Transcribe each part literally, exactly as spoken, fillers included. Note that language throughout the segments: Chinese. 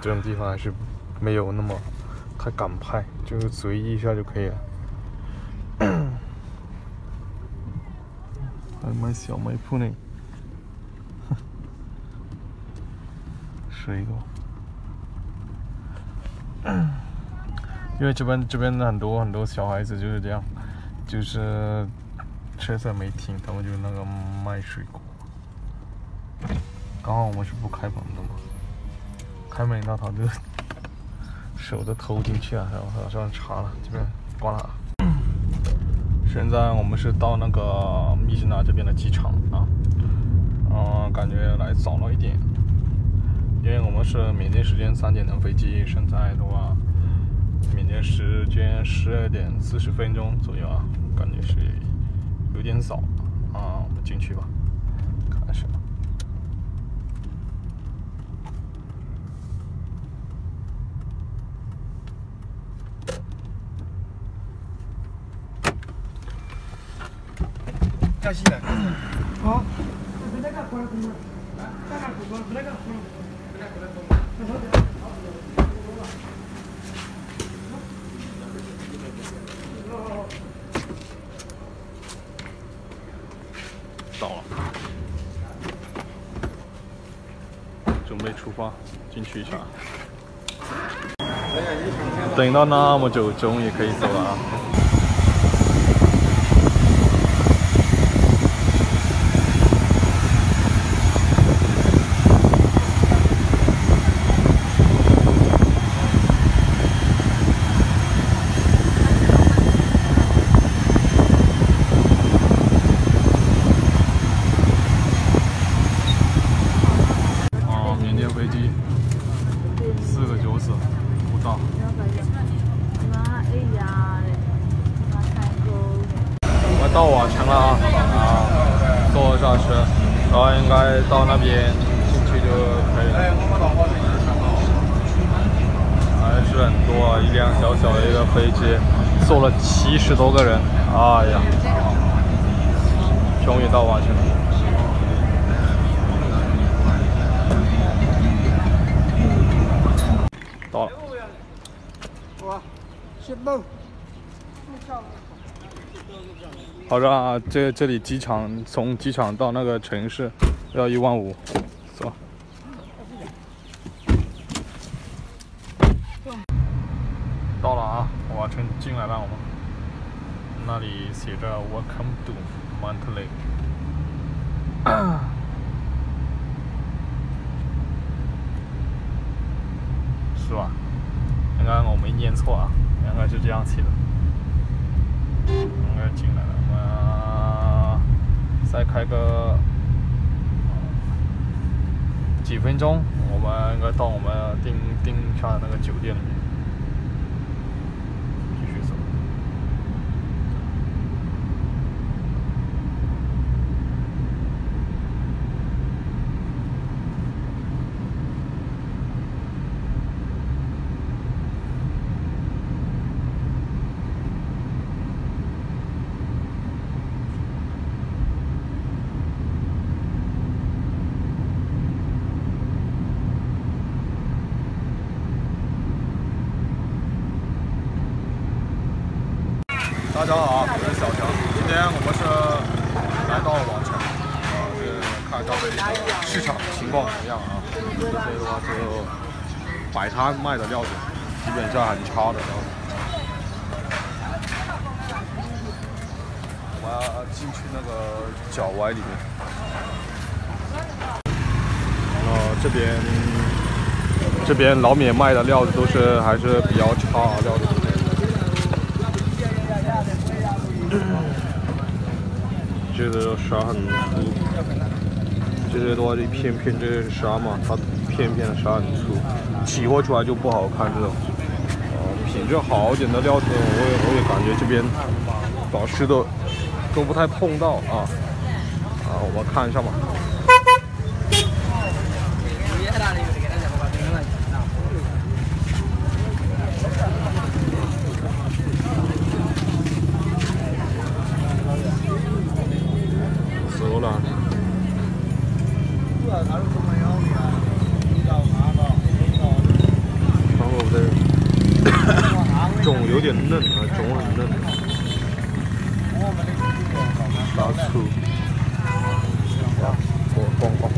这种地方还是没有那么太敢拍，就是随意一下就可以了。还卖小卖铺呢，水果。因为这边这边很多很多小孩子就是这样，就是车色没停，他们就那个卖水果。刚好我们是不开门的嘛，开门那他就手都偷进去了，然后好像查了，这边关了。现在我们是到那个密支那这边的机场啊，嗯，感觉来早了一点，因为我们是缅甸时间三点的飞机，现在的话。缅甸时间十二点四十分钟左右啊，感觉是有点早啊，我们进去吧，看一下。 加西来。好。 到了，准备出发，进去一下。等到那么久，终于可以走了啊！到瓦城了啊，啊，坐上车，然后应该到那边进去就可以了。还是很多啊，一辆小小的一个飞机，坐了七十多个人，哎呀，终于到瓦城了。到了。哇，谢梦。好的啊，这这里机场从机场到那个城市要一万五，走。到了啊，瓦城进来了，我们那里写着 Welcome to Mandalay， 是吧？应该我没念错啊，应该是这样写的。应该进来了，我们再开个几分钟，我们应该到我们订订下的那个酒店里面，继续走。大家好啊，我是小强。今天我们是来到瓦城，啊，是看到这个市场情况怎么样啊？这些的话就摆摊卖的料子，基本上很差的料子。我们要进去那个脚歪里面。呃，这边这边老缅卖的料子都是还是比较差的料子。这个沙很粗，这些的话一片片，这个是沙嘛，它片片的沙很粗，起货出来就不好看这种。呃，品质好一点的料子，我也我也感觉这边老师都都不太碰到啊啊，我们看一下嘛。走了。 有点嫩啊，种很嫩。老粗，我光光。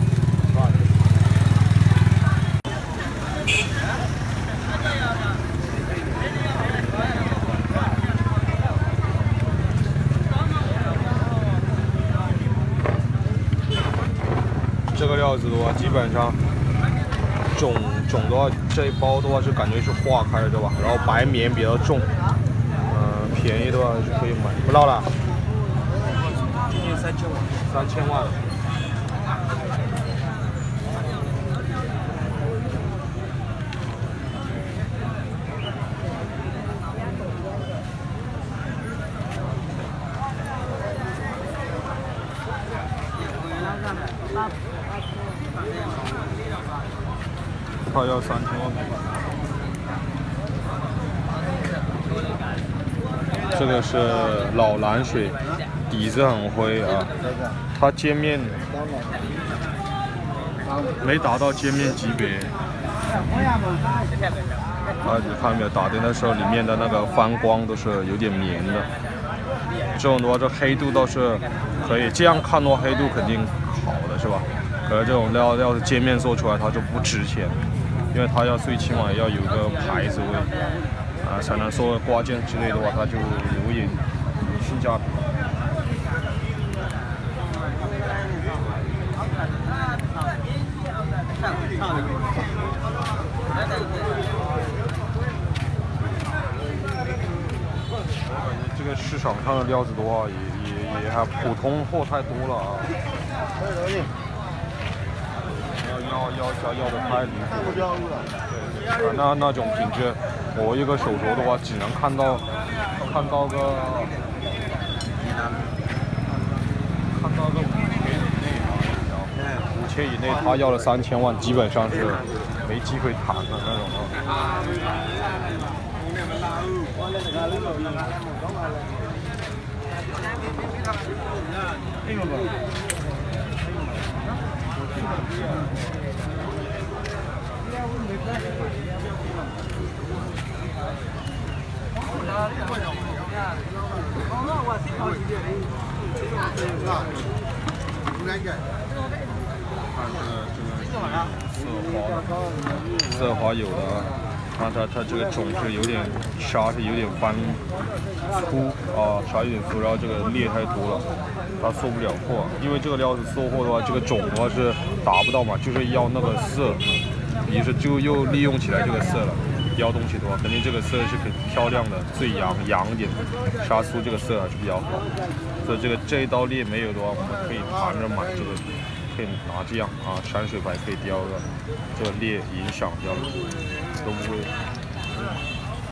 这个料子的话，基本上种种的话，这一包的话是感觉是化开的，对吧？然后白棉比较重，嗯、呃，便宜的话是可以买。不唠了， 今年三千万， 三千万。他要三千万美元。这个是老蓝水，底子很灰啊。它尖面没达到尖面级别。啊，你看到没有？打灯的时候，里面的那个翻光都是有点棉的。这种的话，这黑度倒是可以。这样看的话，黑度肯定好的是吧？可是这种料要是尖面做出来，它就不值钱。因为它要最起码要有一个牌子位，啊，才能说挂件之类的话，它就有点性价比。这个市场上的料子的话，也也也还普通货太多了啊。要要要要的太离谱了，对，啊，那那种品质，我一个手镯的话，只能看到看到个看到个五千以内啊，五千以内他要了三千万，基本上是没机会谈的那种啊。色滑有的啊，看它它这个种是有点沙，是有点翻粗啊，沙有点粗，然后这个裂太多了，它收不了货。因为这个料子收货的话，这个种的话是达不到嘛，就是要那个色，于是就又利用起来这个色了。雕东西的话，肯定这个色是很漂亮的，最阳阳一点，沙酥这个色还是比较好。所以这个这一刀裂没有的话，我们可以盘着买这个。可以拿这样啊，山水牌可以雕的，这个裂影响掉了，都不会。